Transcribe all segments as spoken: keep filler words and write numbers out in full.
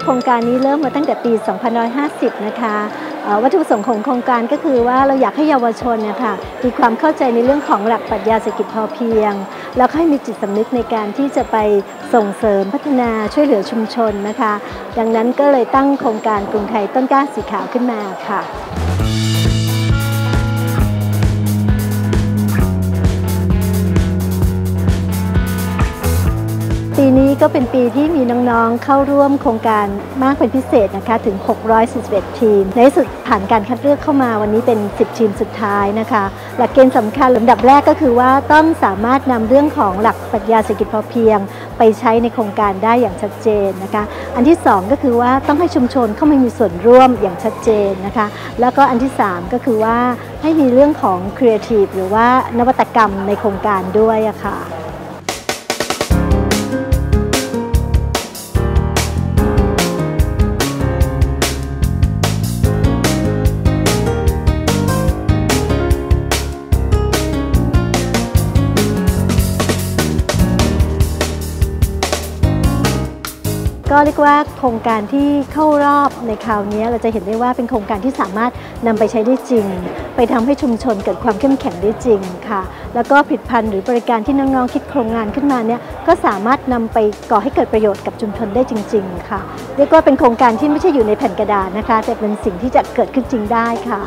ครงการนี้เริ่มมาตั้งแต่ปี สองพันห้าร้อยห้าสิบ นะคะวัตถุประสงค์ของโครงการก็คือว่าเราอยากให้เยาวชนนะคะมีความเข้าใจในเรื่องของหลักปรัชญาเศรษฐกิจพอเพียงแล้วให้มีจิตสำนึกในการที่จะไปส่งเสริมพัฒนาช่วยเหลือชุมชนนะคะดังนั้นก็เลยตั้งโครงการกรุงไทยต้นกล้าสีขาวขึ้นมาค่ะปีนี้ก็เป็นปีที่มีน้องๆเข้าร่วมโครงการมากเป็นพิเศษนะคะถึงหกร้อยสี่สิบเอ็ดทีมในที่สุดผ่านการคัดเลือกเข้ามาวันนี้เป็นสิบทีมสุดท้ายนะคะหลักเกณฑ์สำคัญลำดับแรกก็คือว่าต้องสามารถนำเรื่องของหลักปรัชญาเศรษฐกิจพอเพียงไปใช้ในโครงการได้อย่างชัดเจนนะคะอันที่สองก็คือว่าต้องให้ชุมชนเข้ามามีส่วนร่วมอย่างชัดเจนนะคะแล้วก็อันที่สามก็คือว่าให้มีเรื่องของครีเอทีฟหรือว่านวัตกรรมในโครงการด้วยอะค่ะก็เรียกว่าโครงการที่เข้ารอบในคราวนี้เราจะเห็นได้ว่าเป็นโครงการที่สามารถนำไปใช้ได้จริงไปทำให้ชุมชนเกิดความเข้มแข็งได้จริงค่ะแล้วก็ผลิตภัณฑ์หรือบริการที่น้องๆคิดโครงงานขึ้นมาเนี่ยก็สามารถนำไปก่อให้เกิดประโยชน์กับชุมชนได้จริงๆค่ะเรียกว่าเป็นโครงการที่ไม่ใช่อยู่ในแผ่นกระดาษนะคะแต่เป็นสิ่งที่จะเกิดขึ้นจริงได้ค่ะ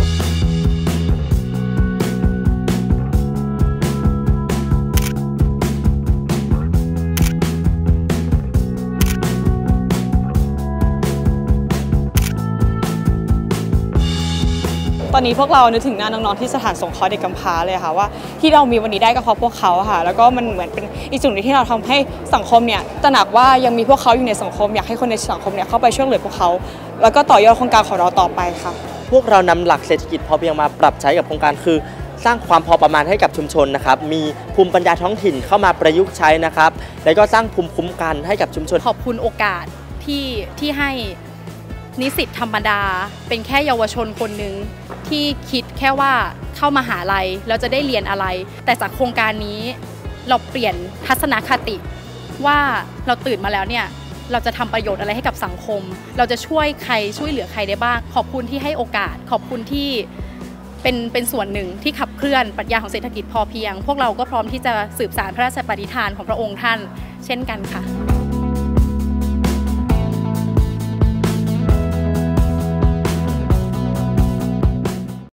ตอนนี้พวกเรานึกถึงหน้าน้องๆที่สถานสงเคราะห์เด็กกำพร้าเลยค่ะว่าที่เรามีวันนี้ได้ก็เพราะพวกเขาค่ะแล้วก็มันเหมือนเป็นอีกสิ่งหนึ่งที่เราทำให้สังคมเนี่ยตระหนักว่ายังมีพวกเขาอยู่ในสังคมอยากให้คนในสังคมเนี่ยเข้าไปช่วยเหลือพวกเขาแล้วก็ต่อยอดโครงการของเราต่อไปค่ะพวกเรานำหลักเศรษฐกิจพอเพียงมาปรับใช้กับโครงการคือสร้างความพอประมาณให้กับชุมชนนะครับมีภูมิปัญญาท้องถิ่นเข้ามาประยุกต์ใช้นะครับแล้วก็สร้างภูมิคุ้มกันให้กับชุมชนขอบคุณโอกาสที่ที่ให้นิสิตธรรมดาเป็นแค่เยาวชนคนหนึ่งที่คิดแค่ว่าเข้ามหาลัยแล้วจะได้เรียนอะไรแต่จากโครงการนี้เราเปลี่ยนทัศนคติว่าเราตื่นมาแล้วเนี่ยเราจะทำประโยชน์อะไรให้กับสังคมเราจะช่วยใครช่วยเหลือใครได้บ้างขอบคุณที่ให้โอกาสขอบคุณที่เป็นเป็นส่วนหนึ่งที่ขับเคลื่อนปรัชญาของเศรษฐกิจพอเพียงพวกเราก็พร้อมที่จะสืบสานพระราชปณิธานของพระองค์ท่านเช่นกันค่ะ